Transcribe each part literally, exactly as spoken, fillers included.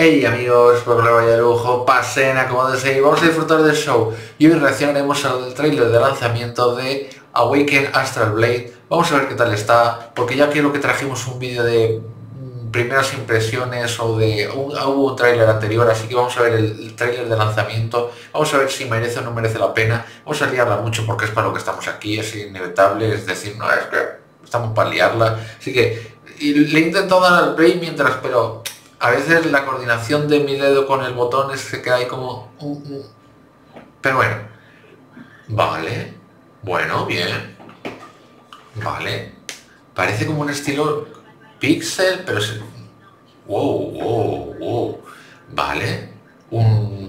Hey amigos, espero que le vaya de lujo, pasen, acomódense y vamos a disfrutar del show. Y hoy reaccionaremos al trailer de lanzamiento de Awaken Astral Blade. Vamos a ver qué tal está, porque ya quiero que trajimos un vídeo de mm, primeras impresiones o de un, hubo un trailer anterior, así que vamos a ver el, el trailer de lanzamiento. Vamos a ver si merece o no merece la pena. Vamos a liarla mucho porque es para lo que estamos aquí, es inevitable, es decir, no, es que estamos para liarla. Así que y le intento dar al play mientras, pero a veces la coordinación de mi dedo con el botón es que queda ahí como... Uh, uh. Pero bueno. Vale. Bueno, bien. Vale. Parece como un estilo pixel, pero es... Wow, wow, wow. Vale. Un...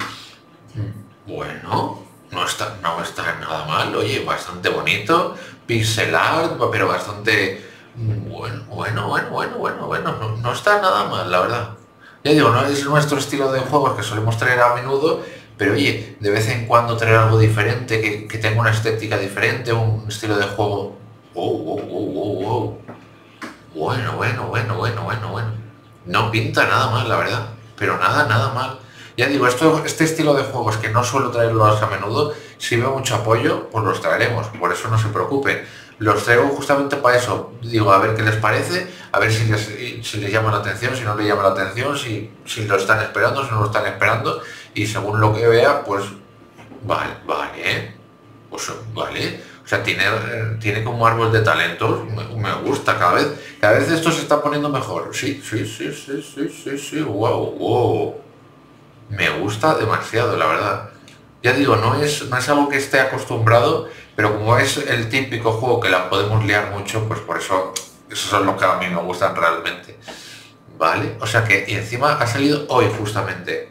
Bueno. No está, no está nada mal. Oye, bastante bonito. Pixel art, pero bastante... Bueno, bueno, bueno, bueno, bueno, bueno. No, no está nada mal, la verdad. Ya digo, no es nuestro estilo de juegos que solemos traer a menudo, pero oye, de vez en cuando traer algo diferente, que, que tenga una estética diferente, un estilo de juego... Wow, wow, wow, wow, wow. Bueno, bueno, bueno, bueno, bueno, bueno. No pinta nada mal, la verdad. Pero nada, nada mal. Ya digo, esto, este estilo de juegos que no suelo traerlos a menudo, si veo mucho apoyo, pues los traeremos. Por eso no se preocupen. Los traigo justamente para eso. Digo, a ver qué les parece, a ver si les, si les llama la atención, si no les llama la atención, si, si lo están esperando, si no lo están esperando. Y según lo que vea, pues... Vale, vale. Pues vale. O sea, tiene, tiene como árbol de talentos. Me, me gusta cada vez. Cada vez esto se está poniendo mejor. Sí, sí, sí, sí, sí, sí, sí. Wow, wow. Me gusta demasiado, la verdad. Ya digo, no es, no es algo que esté acostumbrado, pero como es el típico juego que la podemos liar mucho, pues por eso, esos son los que a mí me gustan realmente. Vale, o sea que, y encima ha salido hoy justamente.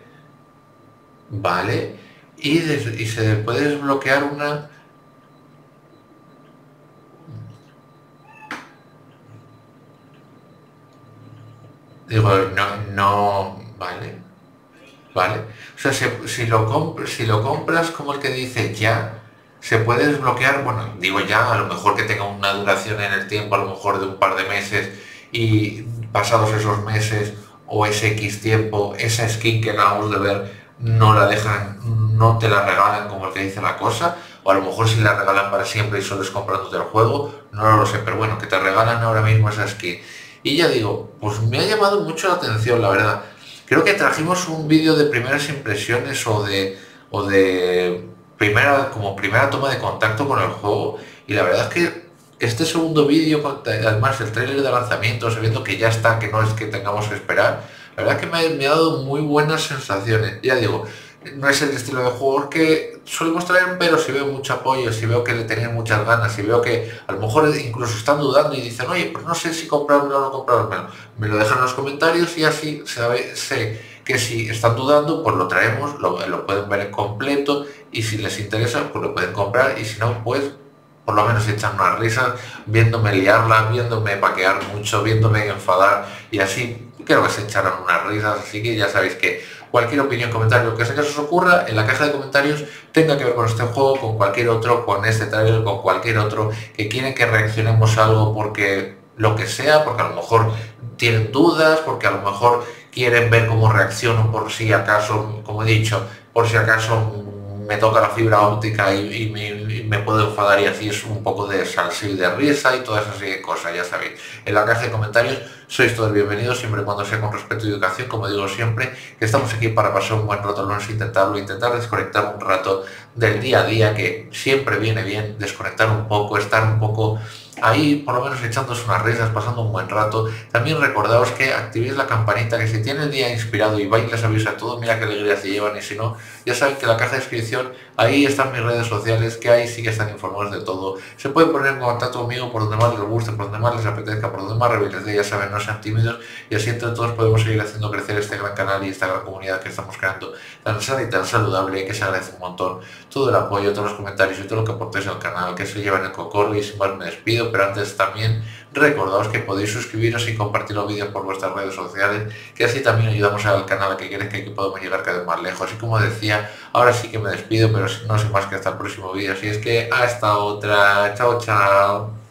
Vale, y, des, y se puede desbloquear una... Digo, no, no, vale. Vale, o sea, si, si, lo comp si lo compras como el que dice ya, se puede desbloquear, bueno, digo ya, a lo mejor que tenga una duración en el tiempo, a lo mejor de un par de meses, y pasados esos meses o ese X tiempo, esa skin que acabamos de ver, no la dejan, no te la regalan como el que dice la cosa, o a lo mejor si la regalan para siempre y solo es comprándote el juego, no lo sé, pero bueno, que te regalan ahora mismo esa skin. Y ya digo, pues me ha llamado mucho la atención, la verdad. Creo que trajimos un vídeo de primeras impresiones o de, o de primera, como primera toma de contacto con el juego, y la verdad es que este segundo vídeo, además el tráiler de lanzamiento, sabiendo que ya está, que no es que tengamos que esperar, la verdad es que me, me ha dado muy buenas sensaciones. Ya digo, no es el estilo de juego que solemos traer, pero si veo mucho apoyo, si veo que le tenían muchas ganas, si veo que a lo mejor incluso están dudando y dicen, oye, pues no sé si comprármelo o no comprármelo, me lo dejan en los comentarios y así sabe, sé que si están dudando, pues lo traemos, lo, lo pueden ver en completo y si les interesa, pues lo pueden comprar y si no, pues por lo menos echan unas risas viéndome liarla, viéndome paquear mucho, viéndome enfadar y así creo que se echarán unas risas, así que ya sabéis que cualquier opinión, comentario, lo que sea que os ocurra en la caja de comentarios tenga que ver con este juego, con cualquier otro, con este trailer, con cualquier otro, que quieren que reaccionemos a algo porque lo que sea, porque a lo mejor tienen dudas, porque a lo mejor quieren ver cómo reacciono por si acaso, como he dicho, por si acaso me toca la fibra óptica y, y, me, y me puedo enfadar y así es un poco de salsa y de risa y todas esas cosas, ya sabéis. En la caja de comentarios sois todos bienvenidos, siempre y cuando sea con respeto y educación, como digo siempre, que estamos aquí para pasar un buen rato, no es intentarlo, intentar desconectar un rato del día a día, que siempre viene bien desconectar un poco, estar un poco ahí, por lo menos echándose unas risas, pasando un buen rato. También recordaos que activéis la campanita, que si tiene el día inspirado y vais les avisa a todo, mira qué alegría se llevan, y si no, ya saben que en la caja de descripción, ahí están mis redes sociales, que ahí sí que están informados de todo. Se pueden poner en contacto conmigo por donde más les guste, por donde más les apetezca, por donde más rebeldes de, ya saben, no sean tímidos, y así entre todos podemos seguir haciendo crecer este gran canal y esta gran comunidad que estamos creando, tan sana y tan saludable, que se agradece un montón todo el apoyo, todos los comentarios y todo lo que aportéis al canal, que se lleva en el cocorro, y sin más me despido, pero antes también recordaos que podéis suscribiros y compartir los vídeos por vuestras redes sociales, que así también ayudamos al canal a que queréis que podamos llegar cada vez más lejos. Y como decía, ahora sí que me despido, pero no sé más que hasta el próximo vídeo, así es que hasta otra, chao chao.